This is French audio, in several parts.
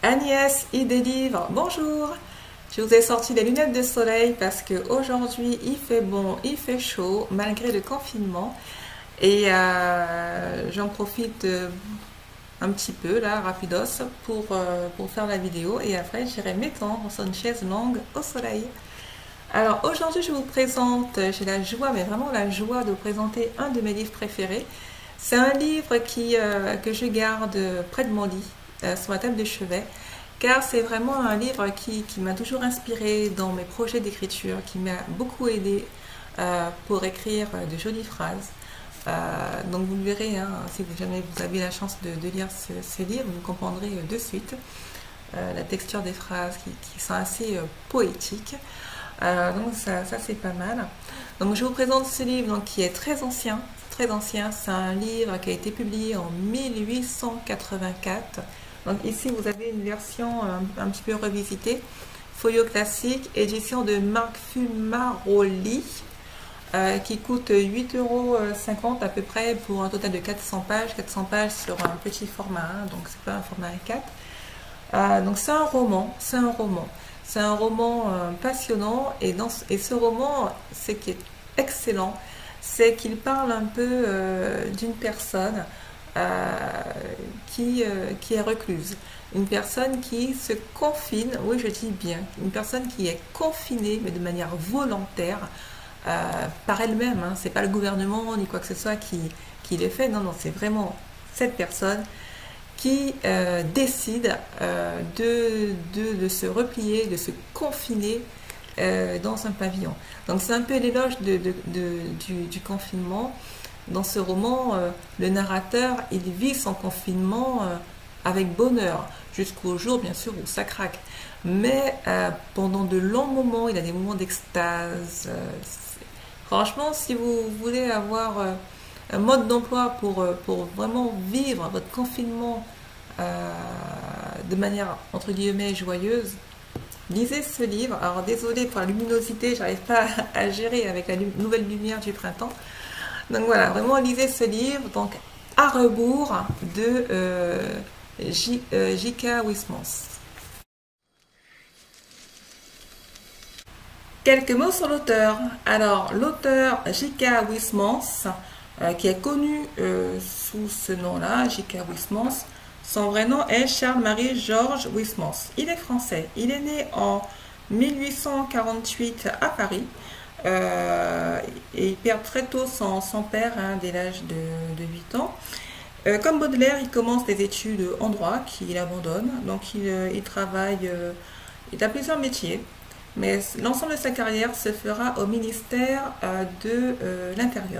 Agnès, idée livre, bonjour. Je vous ai sorti des lunettes de soleil parce que aujourd'hui il fait bon, il fait chaud malgré le confinement et j'en profite un petit peu là, rapidos, pour faire la vidéo et après j'irai m'étendre sur une chaise longue au soleil. Alors aujourd'hui je vous présente, j'ai la joie, mais vraiment la joie de vous présenter un de mes livres préférés. C'est un livre que je garde près de mon lit, sur ma table de chevet, car c'est vraiment un livre qui m'a toujours inspiré dans mes projets d'écriture, qui m'a beaucoup aidé pour écrire de jolies phrases. Donc vous le verrez, hein, si jamais vous avez la chance de lire ce livre, vous comprendrez de suite la texture des phrases qui sont assez poétiques. Donc ça c'est pas mal. Donc je vous présente ce livre donc, qui est très ancien. Très ancien, c'est un livre qui a été publié en 1884. Donc ici vous avez une version un petit peu revisitée, folio classique, édition de Marc Fumaroli, qui coûte 8,50 € à peu près pour un total de 400 pages. 400 pages sur un petit format, hein, donc c'est pas un format A4. Donc c'est un roman, c'est un roman. C'est un roman passionnant et ce roman, ce qui est excellent, c'est qu'il parle un peu d'une personne qui est recluse. Une personne qui se confine, oui je dis bien, une personne qui est confinée mais de manière volontaire par elle-même. Hein. C'est pas le gouvernement ni quoi que ce soit qui le fait, non, non, c'est vraiment cette personne qui décide de se replier, de se confiner dans un pavillon. Donc c'est un peu l'éloge du confinement. Dans ce roman, le narrateur, il vit son confinement avec bonheur, jusqu'au jour bien sûr où ça craque. Mais pendant de longs moments, il a des moments d'extase. Franchement, si vous voulez avoir un mode d'emploi pour vraiment vivre votre confinement de manière entre guillemets joyeuse, lisez ce livre. Alors désolé pour la luminosité, j'arrive pas à gérer avec la nouvelle lumière du printemps. Donc voilà, vraiment lisez ce livre, donc À rebours de J.K. Huysmans. Quelques mots sur l'auteur. Alors l'auteur J.K. Huysmans, qui est connu sous ce nom-là, J.K. Huysmans, son vrai nom est Charles-Marie Georges Huysmans. Il est français. Il est né en 1848 à Paris. Et il perd très tôt son père, hein, dès l'âge de 8 ans. Comme Baudelaire, il commence des études en droit qu'il abandonne. Donc il travaille, il a plusieurs métiers. Mais l'ensemble de sa carrière se fera au ministère de l'Intérieur.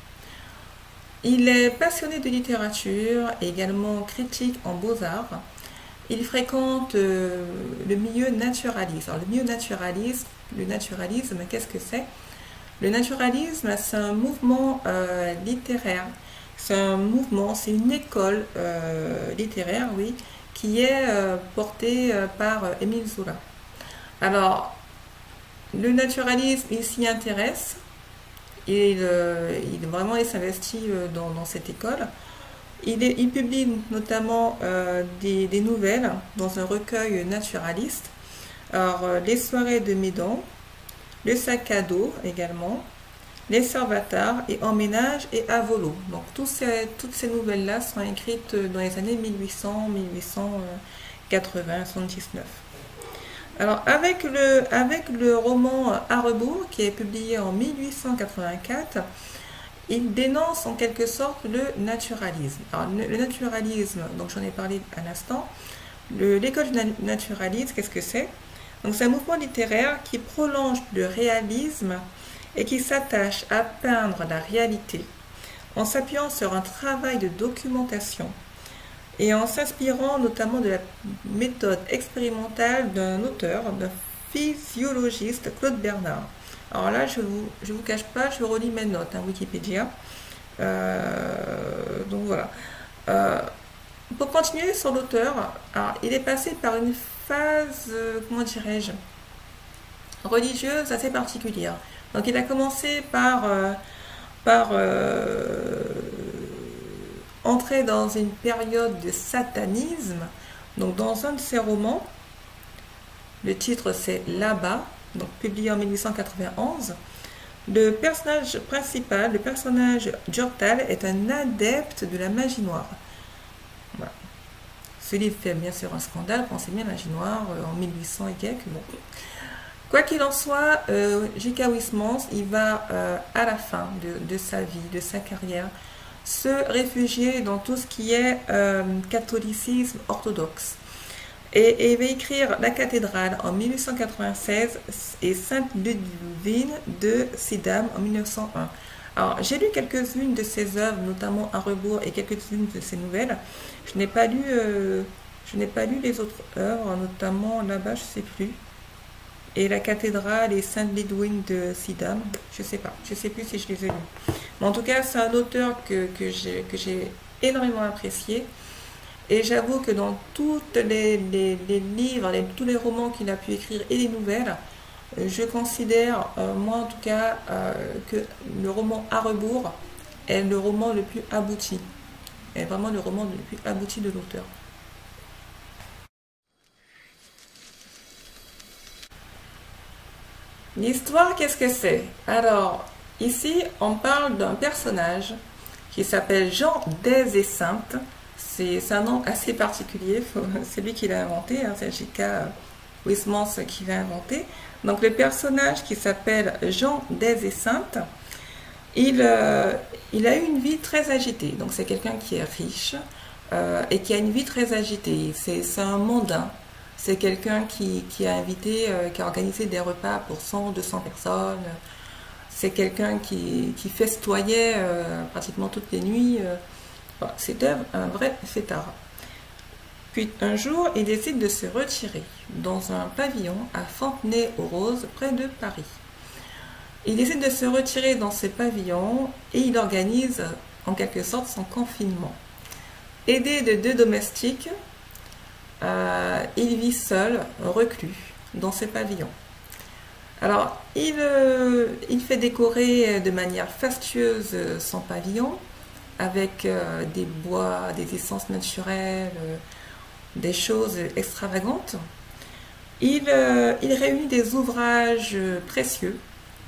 Il est passionné de littérature et également critique en beaux-arts. Il fréquente le milieu naturaliste. Alors, le milieu naturalisme, qu'est-ce que c'est? Le naturalisme, c'est un mouvement littéraire. C'est un mouvement, c'est une école littéraire, oui, qui est portée par Émile Zola. Alors, le naturalisme, il s'y intéresse. Il s'investit dans cette école. Il publie notamment des nouvelles dans un recueil naturaliste. Alors, Les soirées de Médon, Le sac à dos également, Les Servatards et En ménage et À volo. Donc, toutes ces nouvelles-là sont écrites dans les années 1800, 1880, 79. Alors, avec le roman À rebours, qui est publié en 1884, il dénonce en quelque sorte le naturalisme. Alors, le naturalisme, donc j'en ai parlé à l'instant, l'école du naturalisme, qu'est-ce que c'est? Donc, c'est un mouvement littéraire qui prolonge le réalisme et qui s'attache à peindre la réalité en s'appuyant sur un travail de documentation et en s'inspirant notamment de la méthode expérimentale d'un auteur, d'un physiologiste, Claude Bernard. Alors là, je vous cache pas, je relis mes notes, hein, Wikipédia. Donc voilà. Pour continuer sur l'auteur, il est passé par une phase, comment dirais-je, religieuse assez particulière. Donc il a commencé par entrer dans une période de satanisme, Donc dans un de ses romans, le titre c'est Là-bas, donc publié en 1891, le personnage principal, le personnage Joktal, est un adepte de la magie noire. Voilà. Ce livre fait bien sûr un scandale, pensez bien magie noire en 1800 et quelques. Bon. Quoi qu'il en soit, J.K. Huysmans, il va à la fin de sa vie, de sa carrière, se réfugier dans tout ce qui est catholicisme orthodoxe. Et il va écrire La cathédrale en 1896 et Sainte Ludwine de Sidam en 1901. Alors, j'ai lu quelques-unes de ses œuvres, notamment À rebours, et quelques-unes de ses nouvelles. Je n'ai pas lu les autres œuvres, notamment là-bas, je ne sais plus. Et La cathédrale et Sainte Ludwine de Sidam, je ne sais pas. Je ne sais plus si je les ai lus. Mais en tout cas, c'est un auteur que j'ai énormément apprécié. Et j'avoue que dans tous les livres, tous les romans qu'il a pu écrire et les nouvelles, je considère, moi en tout cas, que le roman À rebours est le roman le plus abouti. Est vraiment le roman le plus abouti de l'auteur. L'histoire, qu'est-ce que c'est? Alors, ici, on parle d'un personnage qui s'appelle Jean des et Sainte. C'est un nom assez particulier, c'est lui qui l'a inventé, hein, c'est J.K. Huysmans qui l'a inventé. Donc le personnage qui s'appelle Jean des et Sainte, il a eu une vie très agitée. Donc c'est quelqu'un qui est riche et qui a une vie très agitée. C'est un mondain. C'est quelqu'un qui a invité, qui a organisé des repas pour 100, 200 personnes. C'est quelqu'un qui festoyait pratiquement toutes les nuits. C'était un vrai fêtard. Puis un jour, il décide de se retirer dans un pavillon à Fontenay-aux-Roses, près de Paris. Il décide de se retirer dans ce pavillon et il organise en quelque sorte son confinement. Aidé de 2 domestiques, il vit seul, reclus, dans ce pavillon. Alors, il fait décorer de manière fastueuse son pavillon, avec des bois, des essences naturelles, des choses extravagantes. Il réunit des ouvrages précieux,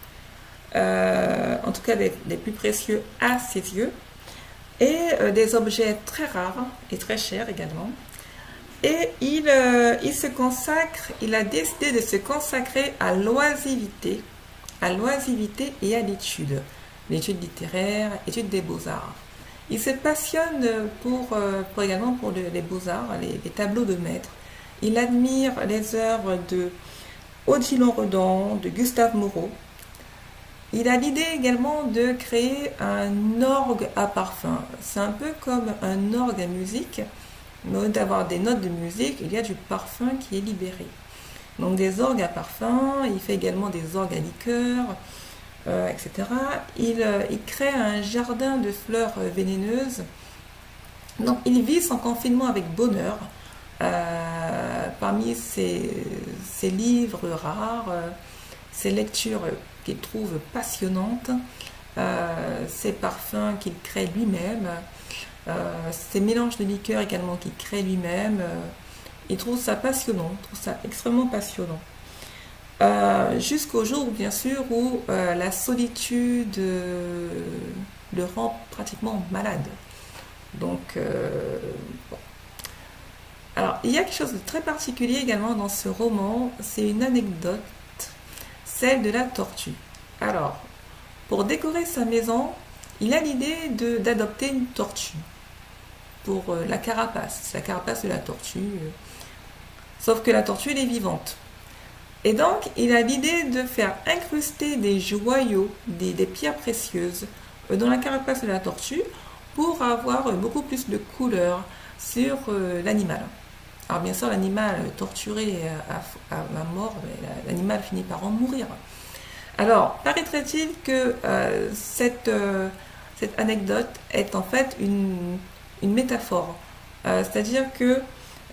en tout cas les plus précieux à ses yeux, et des objets très rares et très chers également. Et il se consacre, il a décidé de se consacrer à l'oisiveté et à l'étude littéraire, l'étude des beaux-arts. Il se passionne également pour les beaux-arts, les tableaux de maîtres. Il admire les œuvres de Odilon Redon, de Gustave Moreau. Il a l'idée également de créer un orgue à parfum. C'est un peu comme un orgue à musique, mais au lieu d'avoir des notes de musique, il y a du parfum qui est libéré. Donc des orgues à parfum, il fait également des orgues à liqueur, etc. Il crée un jardin de fleurs vénéneuses. Donc il vit son confinement avec bonheur. Parmi ses livres rares, ses lectures qu'il trouve passionnantes, ses parfums qu'il crée lui-même, ses mélanges de liqueurs également qu'il crée lui-même. Il trouve ça passionnant, il trouve ça extrêmement passionnant. Jusqu'au jour, bien sûr, où la solitude le rend pratiquement malade. Donc, bon. Alors, il y a quelque chose de très particulier également dans ce roman, c'est une anecdote, celle de la tortue. Alors, pour décorer sa maison, il a l'idée d'adopter une tortue pour la carapace de la tortue. Sauf que la tortue, elle est vivante. Et donc, il a l'idée de faire incruster des joyaux, des pierres précieuses dans la carapace de la tortue pour avoir beaucoup plus de couleur sur l'animal. Alors bien sûr, l'animal torturé à mort, l'animal finit par en mourir. Alors, paraîtrait-il que cette anecdote est en fait une métaphore. C'est-à-dire que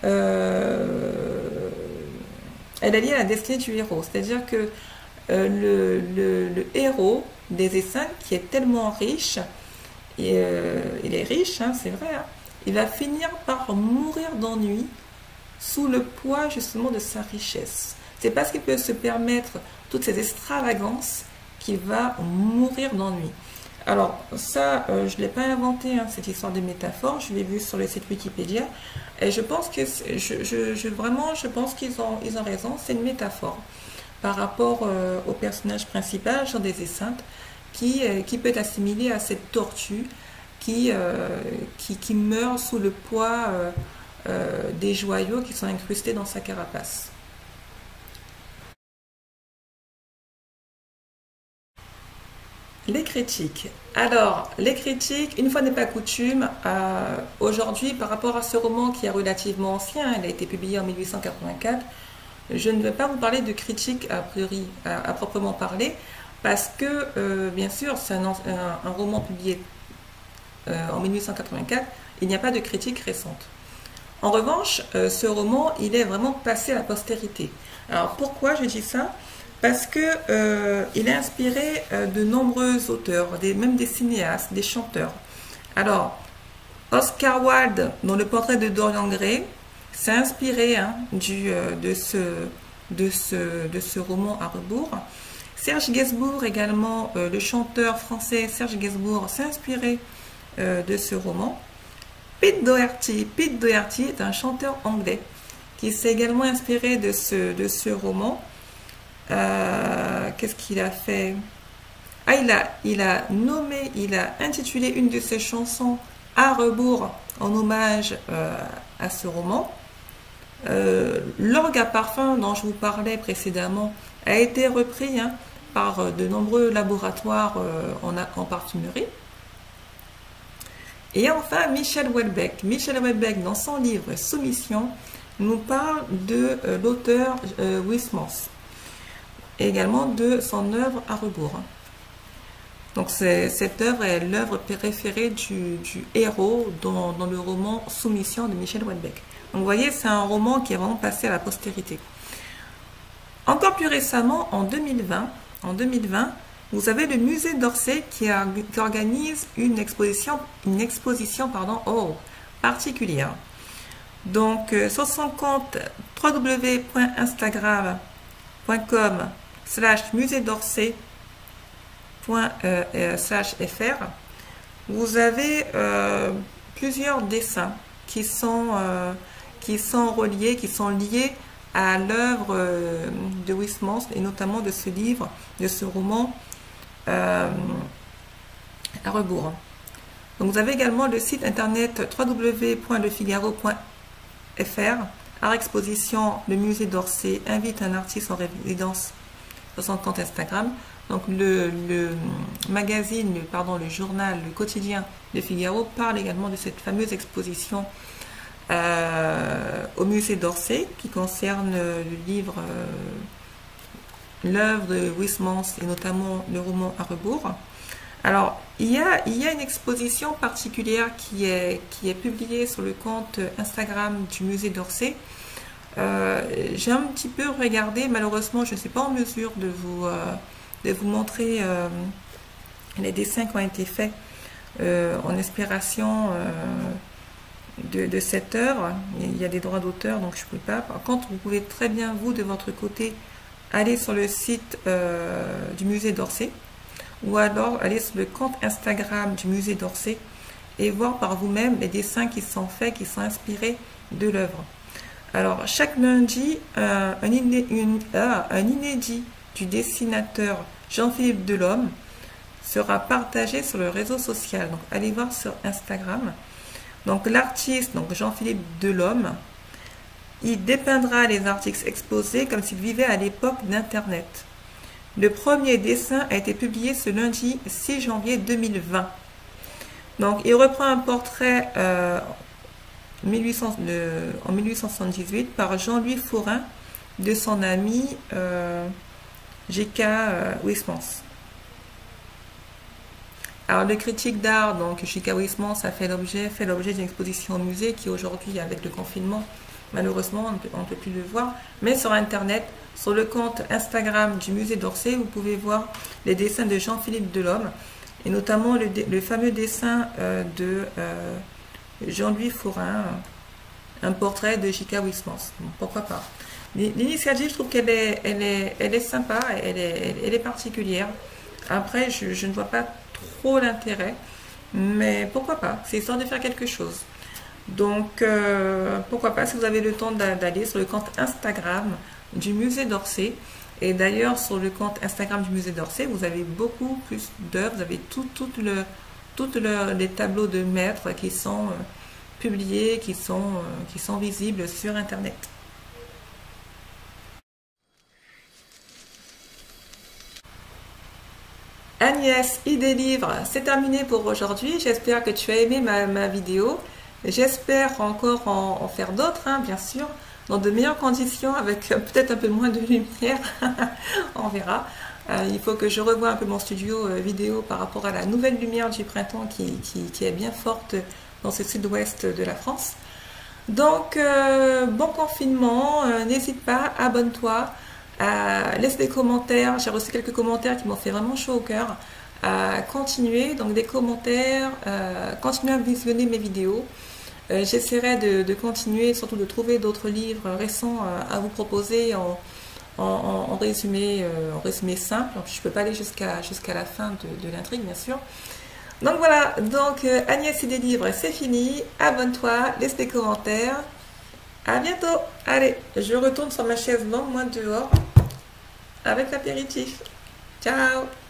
elle est liée à la destinée du héros. C'est-à-dire que le héros des Essaims, qui est tellement riche, il est riche, hein, c'est vrai, hein, il va finir par mourir d'ennui sous le poids justement de sa richesse. C'est parce qu'il peut se permettre toutes ces extravagances qu'il va mourir d'ennui. Alors ça, je ne l'ai pas inventé, hein, cette histoire de métaphore, je l'ai vu sur le site Wikipédia, et je pense que vraiment, je pense qu'ils ont raison, c'est une métaphore par rapport au personnage principal, Jean des Esseintes, qui peut être assimilé à cette tortue qui meurt sous le poids des joyaux qui sont incrustés dans sa carapace. Les critiques. Alors, les critiques, une fois n'est pas coutume, aujourd'hui, par rapport à ce roman qui est relativement ancien, il a été publié en 1884, je ne vais pas vous parler de critiques a priori, à proprement parler, parce que, bien sûr, c'est un roman publié en 1884, il n'y a pas de critique récente. En revanche, ce roman, il est vraiment passé à la postérité. Alors, pourquoi je dis ça? Parce que il est inspiré de nombreux auteurs, même des cinéastes, des chanteurs. Alors, Oscar Wilde, dans le portrait de Dorian Gray, s'est inspiré de ce roman à rebours. Serge Gainsbourg également, le chanteur français Serge Gainsbourg, s'est inspiré de ce roman. Pete Doherty est un chanteur anglais qui s'est également inspiré de ce roman. Qu'est-ce qu'il a fait? Ah, il a intitulé une de ses chansons à rebours en hommage à ce roman. L'orgue à parfum dont je vous parlais précédemment a été repris par de nombreux laboratoires en parfumerie. Et enfin, Michel Houellebecq. Michel Houellebecq, dans son livre Soumission, nous parle de l'auteur Huysmans, et également de son œuvre à rebours. Donc cette œuvre est l'œuvre préférée du héros dans le roman Soumission de Michel Houellebecq. Donc vous voyez, c'est un roman qui est vraiment passé à la postérité. Encore plus récemment, en 2020, vous avez le musée d'Orsay qui organise une exposition particulière. Donc sur son compte www.instagram.com/musée d'Orsay.fr, vous avez plusieurs dessins qui sont reliés, qui sont liés à l'œuvre de Huysmans et notamment de ce livre, de ce roman à rebours. Donc vous avez également le site internet www.lefigaro.fr. Art Exposition, le musée d'Orsay invite un artiste en résidence sur son compte Instagram. Donc le magazine, le journal, le quotidien Le Figaro parle également de cette fameuse exposition au musée d'Orsay qui concerne le livre, l'œuvre de Huysmans et notamment le roman à rebours. Alors il y a une exposition particulière qui est publiée sur le compte Instagram du musée d'Orsay. J'ai un petit peu regardé, malheureusement je ne suis pas en mesure de vous montrer les dessins qui ont été faits en inspiration de cette œuvre. Il y a des droits d'auteur, donc je ne peux pas. Par contre, vous pouvez très bien, vous, de votre côté, aller sur le site du musée d'Orsay ou alors aller sur le compte Instagram du musée d'Orsay et voir par vous-même les dessins qui sont faits, qui sont inspirés de l'œuvre. Alors, chaque lundi, un inédit du dessinateur Jean-Philippe Delhomme sera partagé sur le réseau social. Donc, allez voir sur Instagram. Donc, l'artiste, Jean-Philippe Delhomme, il dépeindra les articles exposés comme s'il vivait à l'époque d'Internet. Le premier dessin a été publié ce lundi 6 janvier 2020. Donc, il reprend un portrait en 1878 par Jean-Louis Forain de son ami J.K. Huysmans. Alors, le critique d'art, donc J.K. Huysmans, a fait l'objet d'une exposition au musée qui aujourd'hui, avec le confinement, malheureusement, on ne peut plus le voir. Mais sur Internet, sur le compte Instagram du musée d'Orsay, vous pouvez voir les dessins de Jean-Philippe Delhomme et notamment le fameux dessin de Jean-Louis Forain un portrait de J.K. Huysmans. Bon, pourquoi pas. L'initiative, je trouve elle est sympa, elle est particulière. Après, je ne vois pas trop l'intérêt, mais pourquoi pas. C'est histoire de faire quelque chose. Donc, pourquoi pas, si vous avez le temps d'aller sur le compte Instagram du musée d'Orsay. Et d'ailleurs, sur le compte Instagram du musée d'Orsay, vous avez beaucoup plus d'œuvres. Vous avez les tableaux de maîtres qui sont publiés, qui sont visibles sur Internet. Agnès, idée livre, c'est terminé pour aujourd'hui. J'espère que tu as aimé ma vidéo. J'espère encore en faire d'autres, hein, bien sûr, dans de meilleures conditions, avec peut-être un peu moins de lumière. On verra. Il faut que je revoie un peu mon studio vidéo par rapport à la nouvelle lumière du printemps qui est bien forte dans ce sud-ouest de la France. Donc, bon confinement, n'hésite pas, abonne-toi, laisse des commentaires. J'ai reçu quelques commentaires qui m'ont fait vraiment chaud au cœur. Continuer, donc des commentaires, continuer à visionner mes vidéos. J'essaierai de continuer, surtout de trouver d'autres livres récents à vous proposer en résumé simple. Je ne peux pas aller jusqu'à la fin de l'intrigue, bien sûr. Donc voilà, donc Agnès et des livres, c'est fini. Abonne-toi, laisse des commentaires. À bientôt. Allez, je retourne sur ma chaise longue, moi dehors, avec l'apéritif. Ciao.